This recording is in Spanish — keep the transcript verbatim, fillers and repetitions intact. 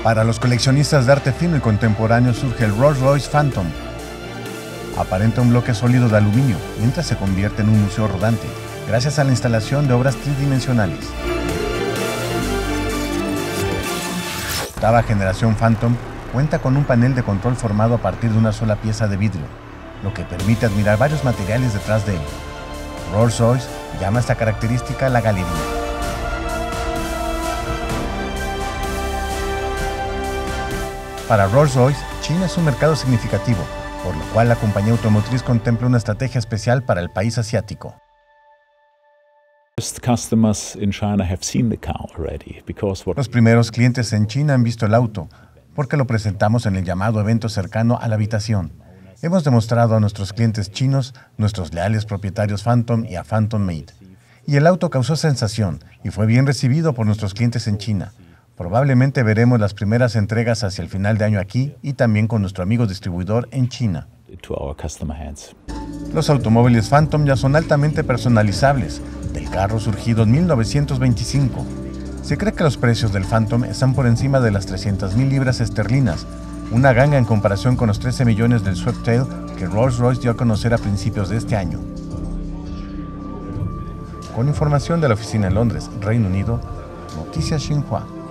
Para los coleccionistas de arte fino y contemporáneo surge el Rolls-Royce Phantom. Aparenta un bloque sólido de aluminio, mientras se convierte en un museo rodante, gracias a la instalación de obras tridimensionales. La octava generación Phantom cuenta con un panel de control formado a partir de una sola pieza de vidrio, lo que permite admirar varios materiales detrás de él. Rolls-Royce llama a esta característica la galería. Para Rolls-Royce, China es un mercado significativo, por lo cual la compañía automotriz contempla una estrategia especial para el país asiático. Los primeros clientes en China han visto el auto, porque lo presentamos en el llamado evento cercano a la habitación. Hemos demostrado a nuestros clientes chinos nuestros leales propietarios Phantom y a Phantom Made. Y el auto causó sensación y fue bien recibido por nuestros clientes en China. Probablemente veremos las primeras entregas hacia el final de año aquí y también con nuestro amigo distribuidor en China. Los automóviles Phantom ya son altamente personalizables, del carro surgido en mil novecientos veinticinco. Se cree que los precios del Phantom están por encima de las trescientas mil libras esterlinas, una ganga en comparación con los trece millones del Sweptail que Rolls-Royce dio a conocer a principios de este año. Con información de la oficina en Londres, Reino Unido, Noticias Xinhua.